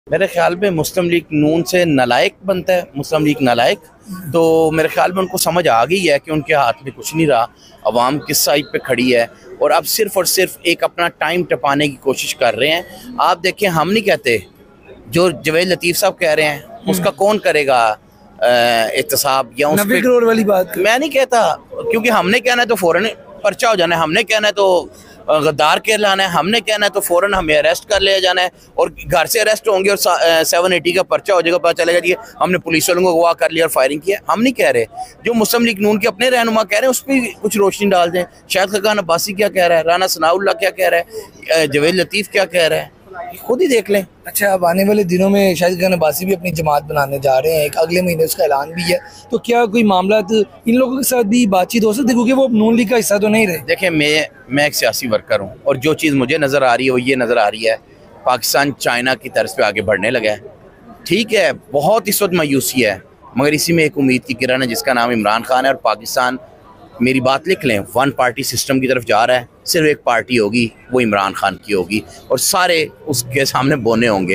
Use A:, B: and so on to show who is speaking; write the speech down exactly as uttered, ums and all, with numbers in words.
A: मेरे ख्याल में मुस्लिम लीग नून से नालायक बनता है, मुस्लिम लीग नालायक। तो मेरे ख्याल में उनको समझ आ गई है कि उनके हाथ में कुछ नहीं रहा, अवाम किस साइड पे खड़ी है और अब सिर्फ और सिर्फ एक अपना टाइम टपाने की कोशिश कर रहे हैं। आप देखें, हम नहीं कहते, जो जवेद लतीफ़ साहब कह रहे हैं उसका कौन करेगा एहतसाब या उस
B: नब्बे करोड़ वाली बात
A: मैं नहीं कहता, क्योंकि हमने कहना है तो फौरन पर्चा हो जाना है, हमने कहना है तो गद्दार के लाना है, हमने कहना है तो फौरन हमें अरेस्ट कर लिया जाना है और घर से अरेस्ट होंगे और सेवन एटी का पर्चा हो जाएगा, पता चलेगा जी हमने पुलिस वालों को अगवा कर लिया और फायरिंग किया। हम नहीं कह रहे, जो मुस्लिम लीग नून के अपने रहनुमा कह रहे हैं उस पर कुछ रोशनी डाल दें। शाहिद खाकान अब्बासी क्या कह रहा है, राना सनाउल्लाह क्या कह रहा है, जवेद लतीफ़ क्या कह रहा है, खुद ही देख लें।
B: अच्छा, अब आने वाले दिनों में शाहिद खान अब्बासी भी अपनी जमात बनाने जा रहे हैं, एक अगले महीने उसका ऐलान भी है, तो क्या कोई मामला इन लोगों के साथ भी बातचीत हो सकती है, क्योंकि वो नून लीग का हिस्सा तो नहीं रहे?
A: देखिए, मैं मैं एक सियासी वर्कर हूँ और जो चीज़ मुझे नज़र आ रही है वो ये नज़र आ रही है, पाकिस्तान चाइना की तर्ज पे आगे बढ़ने लगा है। ठीक है, बहुत इस वक्त मायूसी है, मगर इसी में एक उम्मीद की किरण है जिसका नाम इमरान खान है। और पाकिस्तान, मेरी बात लिख लें, वन पार्टी सिस्टम की तरफ जा रहा है। सिर्फ एक पार्टी होगी, वो इमरान खान की होगी और सारे उसके सामने बोने होंगे।